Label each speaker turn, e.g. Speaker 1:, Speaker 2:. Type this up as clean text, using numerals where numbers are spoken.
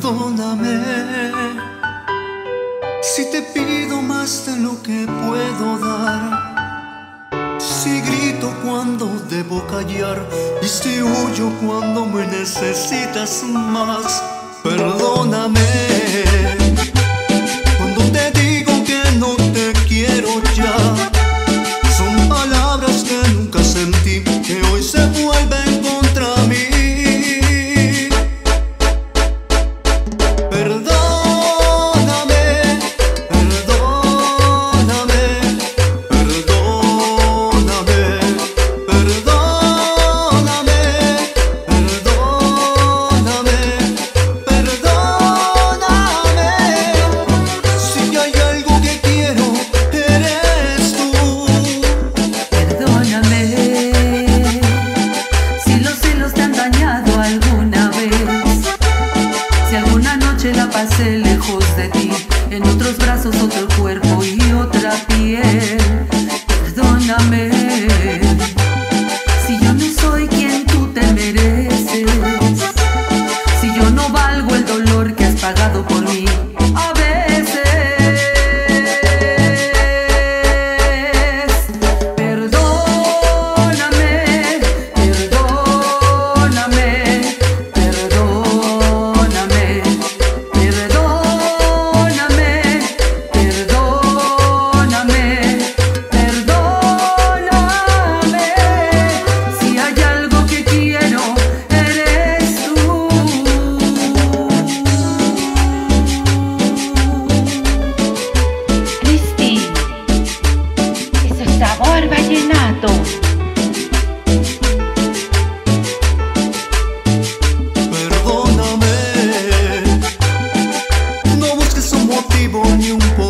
Speaker 1: perdóname si te pido más de lo que puedo dar, si grito cuando debo callar y si huyo cuando me necesitas más. Perdóname cuando te digo que no te quiero ya. Son palabras que nunca sentí, que hoy se vuelven contra mí.
Speaker 2: La pasé lejos de ti, en otros brazos, otro cuerpo y otra piel. Perdóname si yo no soy quien tú te mereces, si yo no valgo el dolor que has pagado por mí. A veces perdóname, perdóname, perdóname.
Speaker 3: Sabor vallenato.
Speaker 1: Perdóname, no busques un motivo ni un poco.